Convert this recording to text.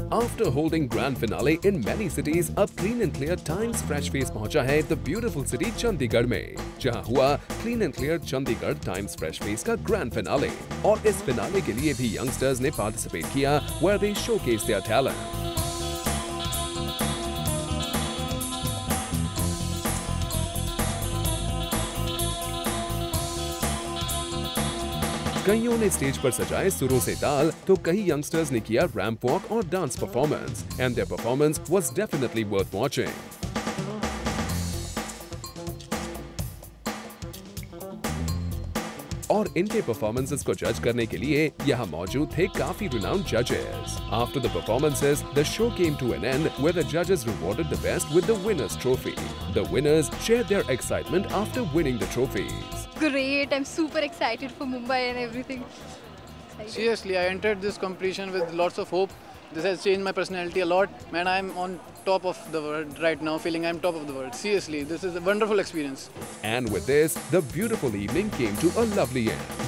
After holding grand finale in many cities, अब clean and clear Times Fresh Face पहुंचा है the beautiful city Chandigarh में, जहां हुआ clean and clear Chandigarh Times Fresh Face का grand finale। और इस finale के लिए भी youngsters ने participate किया, where they showcased their talent। कईयों ने स्टेज पर सजाए सुरों से ताल, तो कई यंगस्टर्स ने किया रैंप वॉक और dance performance, and their performance was definitely worth watching. और इनके परफॉर्मेंसेस को जज करने के लिए यहाँ मौजूद थे काफी renowned judges. After the performances, the show came to an end where the judges rewarded the best with the winners trophy. The winners shared their excitement after winning the trophies. Great, I'm super excited for Mumbai and everything. Seriously, I entered this competition with lots of hope. This has changed my personality a lot, and I'm on top of the world right now, feeling I'm top of the world. Seriously, this is a wonderful experience. And with this, the beautiful evening came to a lovely end.